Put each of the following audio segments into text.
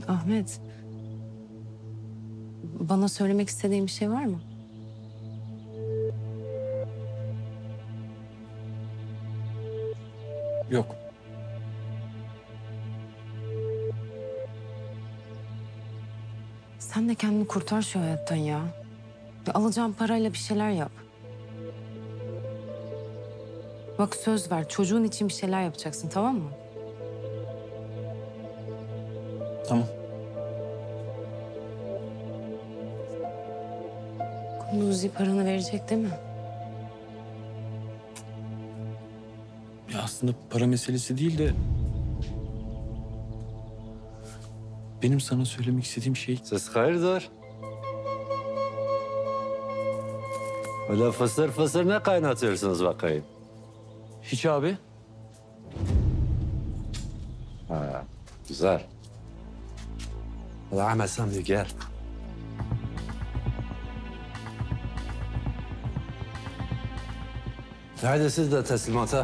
Ahmet, bana söylemek istediğin bir şey var mı? Yok. Sen de kendini kurtar şu hayattan ya. Alacağın parayla bir şeyler yap. Bak söz ver, çocuğun için bir şeyler yapacaksın, tamam mı? Tamam. Kunduzi paranı verecek değil mi? Ya aslında para meselesi değil de... Benim sana söylemek istediğim şey... Siz hayırdır? Öyle fısır fısır ne kaynatıyorsunuz bakayım? Hiç abi. Ha, güzel. Hadi Ahmet sen bir gel. Hadi siz de teslimata.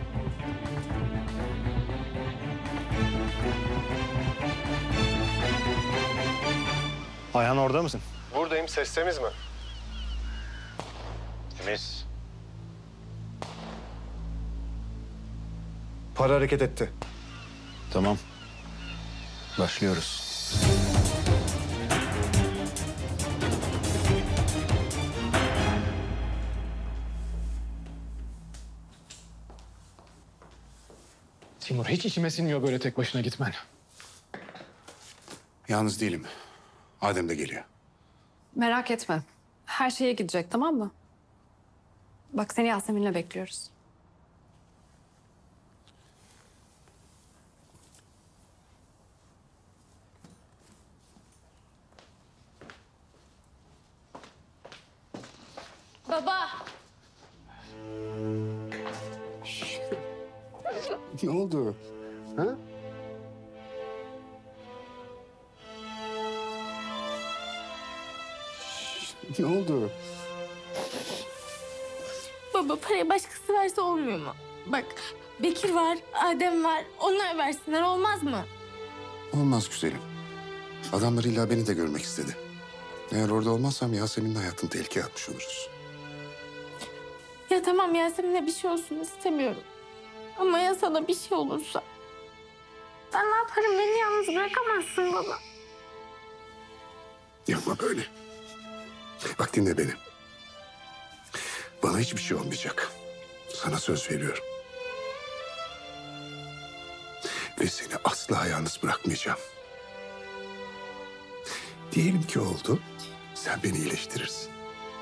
Ayhan orada mısın? Buradayım. Ses temiz mi? Temiz. Para hareket etti. Tamam. Başlıyoruz. Timur hiç içime sinmiyor böyle tek başına gitmen. Yalnız değilim. Adem de geliyor. Merak etme. Her şeye gidecek, tamam mı? Bak seni Yasemin'le bekliyoruz. Baba. Ne oldu? Ha? Ne oldu? Baba parayı başkası verse olmuyor mu? Bak Bekir var, Adem var. Onlar versinler olmaz mı? Olmaz güzelim. Adamlar illa beni de görmek istedi. Eğer orada olmazsam Yasemin'in hayatını tehlikeye atmış oluruz. Ya tamam Yasemin'e bir şey olsun istemiyorum. Ama ya sana bir şey olursa? Ben ne yaparım? Beni yalnız bırakamazsın baba. Yapma böyle. Bak dinle beni. Bana hiçbir şey olmayacak. Sana söz veriyorum. Ve seni asla yalnız bırakmayacağım. Diyelim ki oldu, sen beni iyileştirirsin.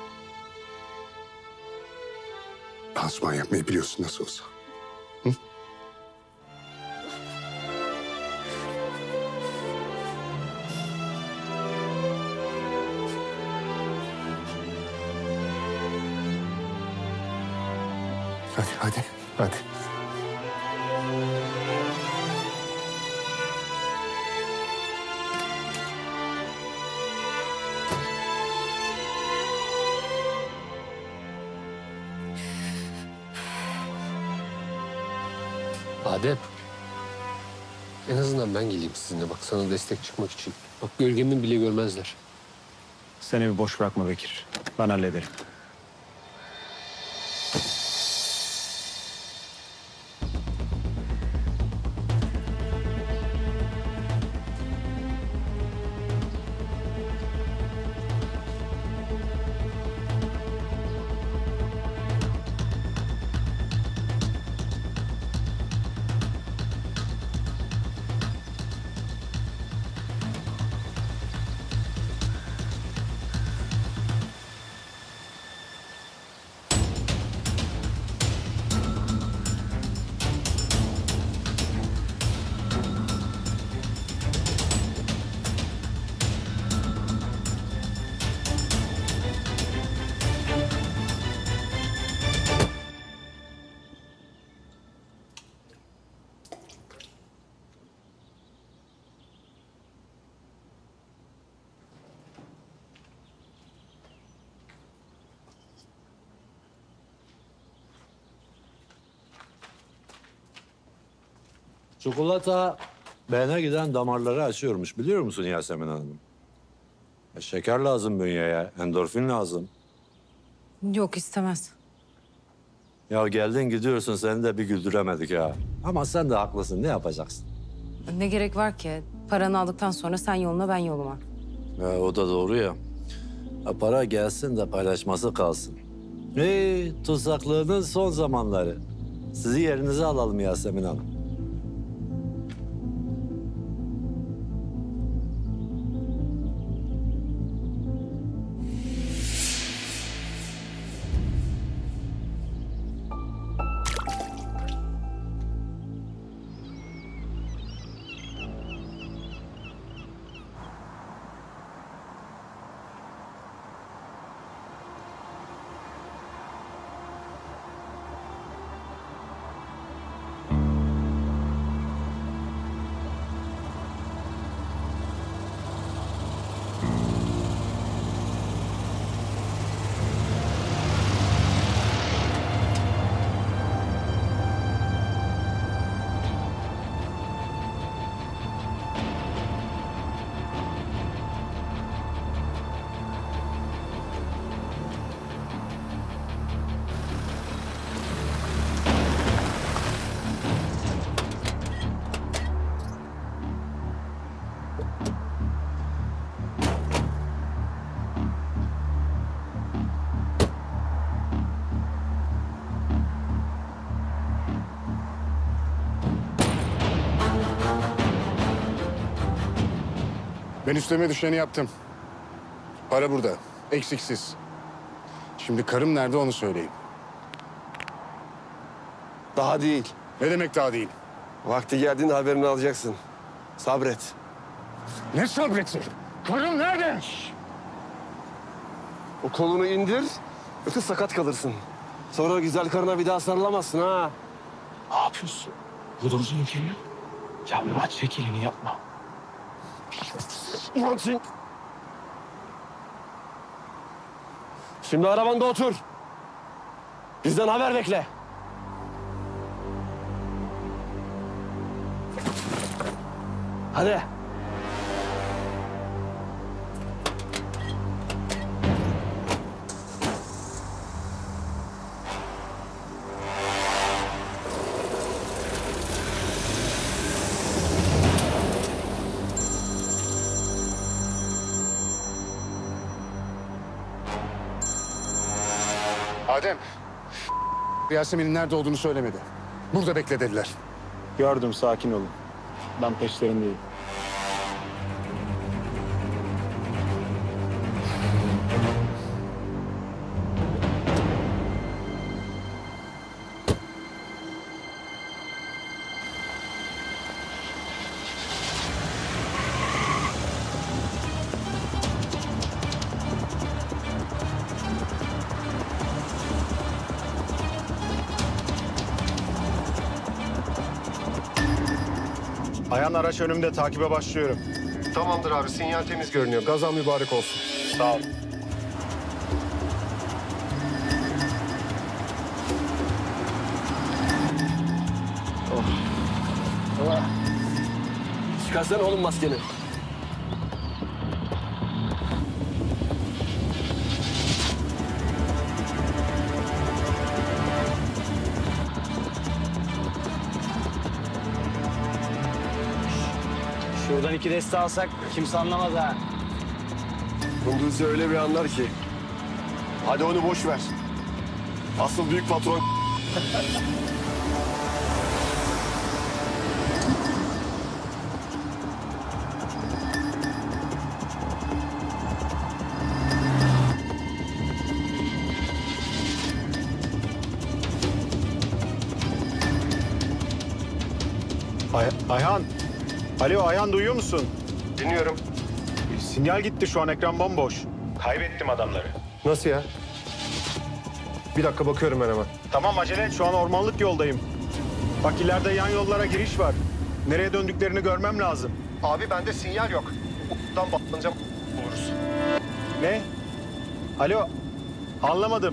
Pansuman yapmayı biliyorsun nasıl olsa. Hı? Hadi. Adem. En azından ben geleyim sizinle bak sana destek çıkmak için. Bak gölgemi bile görmezler. Sen evi boş bırakma Bekir. Ben hallederim. Çikolata. beyne giden damarları açıyormuş biliyor musun Yasemin Hanım? Şeker lazım bünyeye, endorfin lazım. Yok istemez. Ya geldin gidiyorsun seni de bir güldüremedik ya. Ama sen de haklısın ne yapacaksın? Ne gerek var ki? Paranı aldıktan sonra sen yoluna ben yoluma. Ya, o da doğru ya. Ya, para gelsin de paylaşması kalsın. Tutsaklığının son zamanları. Sizi yerinize alalım Yasemin Hanım. Ben üstüme düşeni yaptım. Para burada, eksiksiz. Şimdi karım nerede onu söyleyeyim. Daha değil. Ne demek daha değil? Vakti geldiğinde haberini alacaksın. Sabret. Ne sabreti? Karım nerede? O kolunu indir, yoksa sakat kalırsın. Sonra güzel karına bir daha sarılamazsın ha. Ne yapıyorsun? Bulursun kimi? Ya Murat çek elini yapma. Murat'cığım. Şimdi arabanda otur. Bizden haber bekle. Hadi. Adem, Yasemin'in nerede olduğunu söylemedi. Burada bekle dediler. Gördüm, sakin olun. Ben peşlerindeyim. Ayhan araç önümde, takibe başlıyorum. Tamamdır abi, sinyal temiz görünüyor. Gazan mübarek olsun. Sağ ol. Çıkarsana oğlum maskeni. Şuradan 2 deste alsak kimse anlamaz ha. Kunduzi öyle bir anlar ki. Hadi onu boş ver. Asıl büyük patron. Ayhan. Alo Ayhan, duyuyor musun? Dinliyorum. Sinyal gitti, şu an ekran bomboş. Kaybettim adamları. Nasıl ya? Bir dakika bakıyorum ben hemen. Tamam acele et, şu an ormanlık yoldayım. Bak ileride yan yollara giriş var. Nereye döndüklerini görmem lazım. Abi bende sinyal yok. Buradan bağlanacağım. Buluruz. Ne? Alo, anlamadım.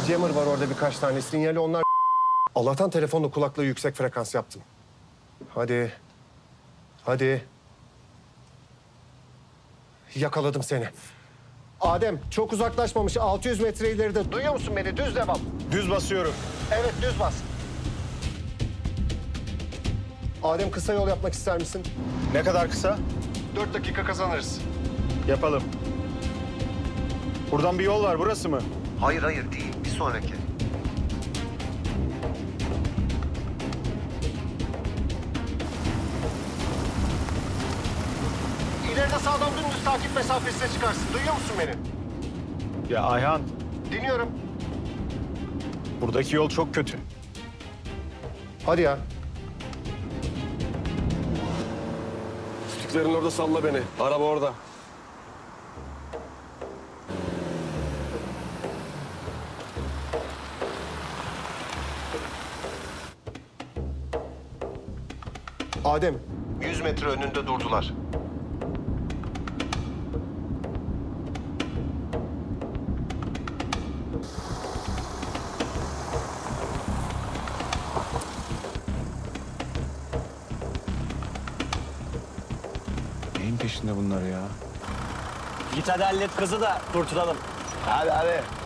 jammer var orada birkaç tane. Sinyali onlar... Allah'tan telefonla kulaklığı yüksek frekans yaptım. Hadi. Hadi. Yakaladım seni. Adem çok uzaklaşmamış. 600 metre ileride. Duyuyor musun beni? Düz devam. Düz basıyorum. Evet düz bas. Adem kısa yol yapmak ister misin? Ne kadar kısa? 4 dakika kazanırız. Yapalım. Buradan bir yol var, burası mı? Hayır değil. Bir sonraki. İleride sağdan dümdüz takip mesafesine çıkarsın. Duyuyor musun beni? Ya Ayhan, Dinliyorum. buradaki yol çok kötü. Hadi ya. Kütüklerin orada salla beni. Araba orada. Adem, 100 metre önünde durdular. Neyin peşinde bunlar ya? Git hadi hallet kızı da kurtulalım. Hadi.